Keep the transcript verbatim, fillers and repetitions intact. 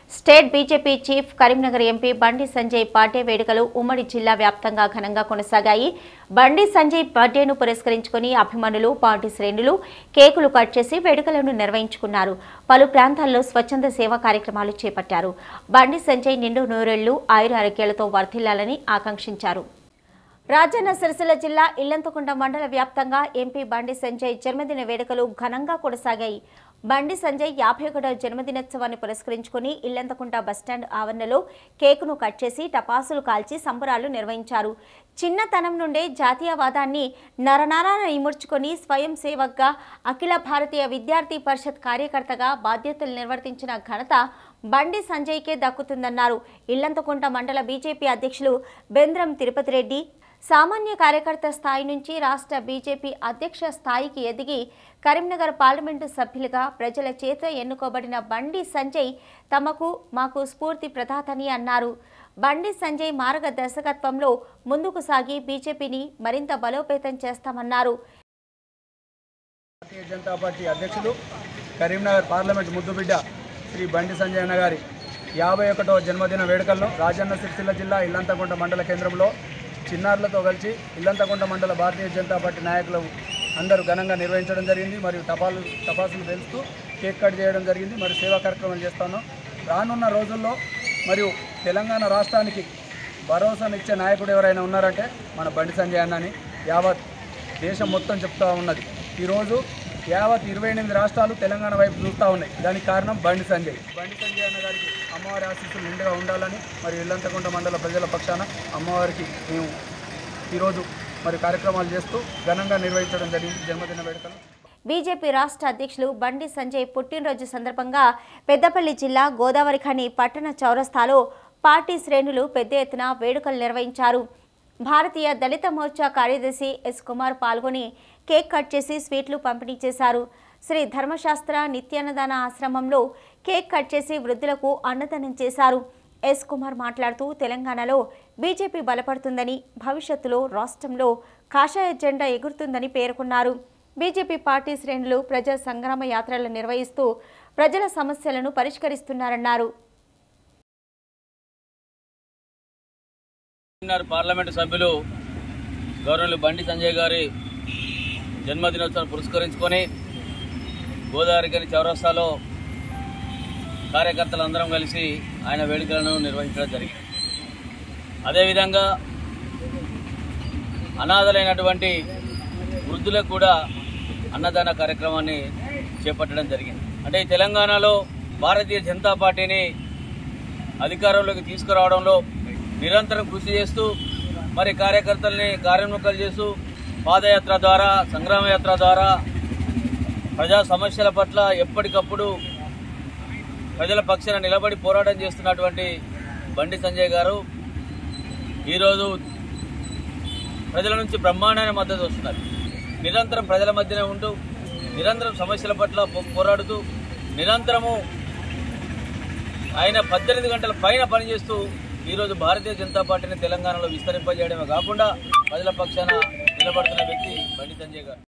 State BJP chief Karimnagar MP Bandi Sanjay birthday వేడుకలు ఉమ్మడి జిల్లా వ్యాప్తంగా ఘనంగా కొనసాగాయి. బండి సంజయ్ బర్త్డేను పురస్కరించుకుని అభిమానులు, పార్టీ శ్రేణులు కేకులు కట్ చేసి వేడుకలను నిర్వహించుకున్నారు. పలు ప్రాంతాల్లో స్వచ్ఛంద సేవా కార్యక్రమాలు చేపట్టారు. బండి సంజయ్ నిండు నూరేళ్లు ఆయుర ఆరోగ్యాలతో వర్ధిల్లాలని ఆకాంక్షించారు. రాజన్న సిరిసిల్ల జిల్లా ఇల్లంతకుంట మండల వ్యాప్తంగా ఎంపీ బండి సంజయ్ జన్మదిన వేడుకలు ఘనంగా కొనసాగాయి. బండి సంజయ్ యాభై ఒకటవ జన్మదినోత్సవాన్ని పురస్కరించుకుని ఇల్లంతకుంట బస్టాండ్ ఆవరణలో కేకును కట్ చేసి టపాసులు కాల్చి సంబరాలు నిర్వహించారు. చిన్నతనం నుండే జాతీయవాదాన్ని నరనరాన ఇముడ్చుకొని స్వయం సేవక్గా అఖిల భారతీయ విద్యార్థి పరిషత్ కార్యకర్తగా బాధ్యతలు నిర్వర్తించిన ఘనత బండి సంజయ్కే దక్కుతుందన్నారు. ఇల్లంతకుంట మండల బీజేపీ అధ్యక్షులు బెంద్రం తిరుపతి రెడ్డి సామాన్య కార్యకర్త స్థాయి నుంచి రాష్ట్ర బీజేపీ అధ్యక్ష స్థాయికి ఎదిగి కరీంనగర్ పార్లమెంటు సభ్యులుగా ప్రజల చేత ఎన్నుకోబడిన బండి సంజయ్ తమకు మాకు స్ఫూర్తి ప్రదాతని అన్నారు. బండి సంజయ్ మార్గదర్శకత్వంలో ముందుకు సాగి బీజేపీని మరింత బలోపేతం చేస్తామన్నారు. భారతీయ జనతా పార్టీ అధ్యక్షులు కరీంనగర్ పార్లమెంటు ముద్దుబిడ్డ శ్రీ బండి సంజయ్ అన్న గారి యాభై ఒకటవ జన్మదిన వేడుకలను రాజన్న సిరిసిల్ల జిల్లా ఇల్లంతకుంట మండల కేంద్రంలో చిన్నారులతో కలిసి ఇల్లంతకుంట మండల భారతీయ జనతా పార్టీ నాయకులు అందరూ ఘనంగా నిర్వహించడం జరిగింది. మరియు టపాలు టపాసులు పెంచుతూ కేక్ కట్ చేయడం జరిగింది. మరియు సేవా కార్యక్రమాలు చేస్తాను. రానున్న రోజుల్లో మరియు తెలంగాణ రాష్ట్రానికి భరోసానిచ్చే నాయకుడు ఎవరైనా ఉన్నారంటే మన బండి సంజయ్ అన్నని యావత్ దేశం మొత్తం చెప్తూ ఉన్నది. ఈరోజు యావత్ ఇరవై ఎనిమిది రాష్ట్రాలు తెలంగాణ వైపు చూస్తూ ఉన్నాయి. దానికి కారణం బండి సంజయ్. బండి సంజయ్ అన్న గారికి అమ్మవారి ఆశీస్సులు నిండుగా ఉండాలని మరియు ఇల్లంతకుంట మండల ప్రజల పక్షాన అమ్మవారికి మేము ఈరోజు మరి కార్యక్రమాలు చేస్తూ ఘనంగా నిర్వహించడం జరిగింది జన్మదిన వేడుకలు. బీజేపీ రాష్ట్ర అధ్యక్షులు బండి సంజయ్ పుట్టినరోజు సందర్భంగా పెద్దపల్లి జిల్లా గోదావరిఖని పట్టణ చౌరస్తాలో పార్టీ శ్రేణులు పెద్ద ఎత్తున వేడుకలు నిర్వహించారు. భారతీయ దళిత మోర్చా కార్యదర్శి ఎస్ కుమార్ పాల్గొని కేక్ కట్ చేసి స్వీట్లు పంపిణీ చేశారు. శ్రీ ధర్మశాస్త్ర నిత్యాన్నదాన ఆశ్రమంలో కేక్ కట్ చేసి వృద్ధులకు అన్నదానం చేశారు. ఎస్ కుమార్ మాట్లాడుతూ తెలంగాణలో బీజేపీ బలపడుతుందని, భవిష్యత్తులో రాష్ట్రంలో కాషాయ జెండా ఎగురుతుందని పేర్కొన్నారు. బీజేపీ పార్టీ శ్రేణులు ప్రజా సంగ్రామ యాత్రలు నిర్వహిస్తూ ప్రజల సమస్యలను పరిష్కరిస్తున్నారన్నారు. పార్లమెంటు సభ్యులు గవర్నర్ బండి సంజయ్ గారి జన్మదినోత్సవాన్ని పురస్కరించుకొని గోదావరిఖని చౌరస్తాలో కార్యకర్తలందరం కలిసి ఆయన వేడుకలను నిర్వహించడం జరిగింది. అదేవిధంగా అనాథలైనటువంటి వృద్ధులకు కూడా అన్నదాన కార్యక్రమాన్ని చేపట్టడం జరిగింది. అంటే ఈ తెలంగాణలో భారతీయ జనతా పార్టీని అధికారంలోకి తీసుకురావడంలో నిరంతరం కృషి చేస్తూ మరి కార్యకర్తల్ని కార్యోన్ముఖులు చేస్తూ పాదయాత్ర ద్వారా, సంగ్రామయాత్ర ద్వారా ప్రజా సమస్యల పట్ల ఎప్పటికప్పుడు ప్రజల పక్షాన నిలబడి పోరాటం చేస్తున్నటువంటి బండి సంజయ్ గారు ఈరోజు ప్రజల నుంచి బ్రహ్మాండమైన మద్దతు వస్తున్నారు. నిరంతరం ప్రజల మధ్యనే ఉంటూ నిరంతరం సమస్యల పట్ల పోరాడుతూ నిరంతరము ఆయన పద్దెనిమిది గంటల పైన పనిచేస్తూ ఈరోజు భారతీయ జనతా పార్టీని తెలంగాణలో విస్తరింపజేయడమే కాకుండా ప్రజల పక్షాన నిలబడుతున్న వ్యక్తి బండి సంజయ్ గారు.